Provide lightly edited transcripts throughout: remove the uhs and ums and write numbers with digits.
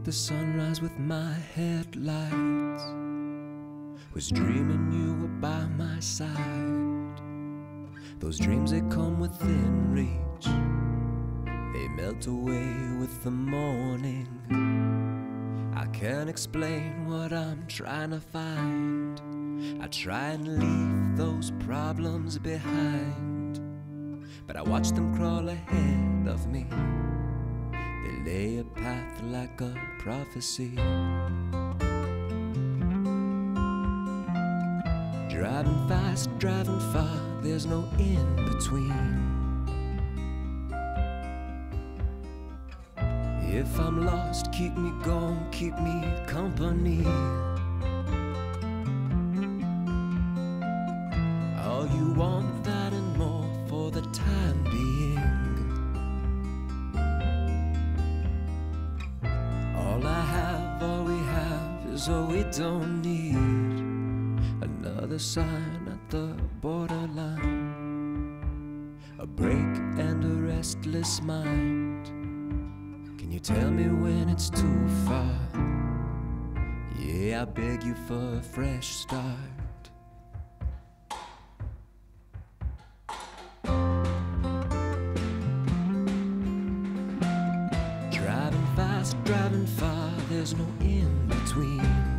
the sunrise with my headlights. Was dreaming you were by my side. Those dreams, they come within reach. They melt away with the morning. I can't explain what I'm trying to find. I try and leave those problems behind, but I watch them crawl ahead of me. They lay a path like a prophecy. Driving fast, driving far, there's no in between. If I'm lost, keep me going, keep me company. All you want, that and more for the time being. All I have, all we have is all we don't need. Another sign at the borderline. A break and a restless mind. Can you tell me when it's too far? Yeah, I beg you for a fresh start. Driving fast, driving far, there's no in between.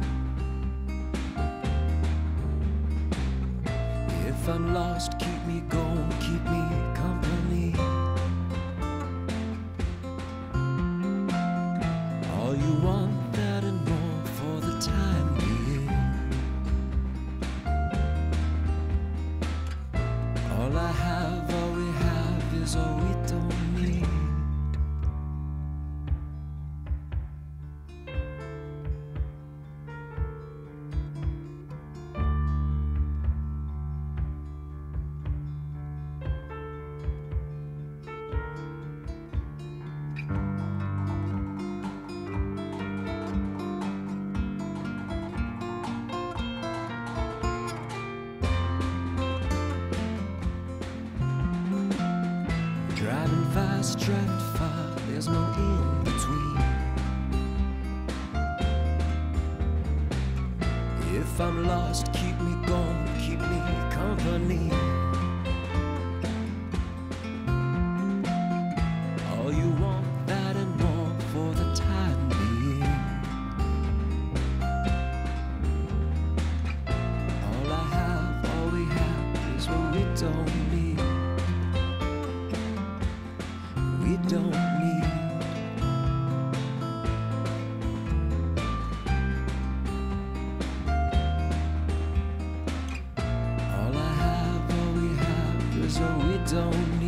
If I'm lost, keep me going, keep me company. All you want, that and more for the time being. All I have, all we have is all we don't need. Driving fast, driving far, there's no in between. If I'm lost, keep me going, keep me company. All you want, that and more for the time being. All I have, all we have is what we don't need. We don't need. All I have, all we have is all we don't need.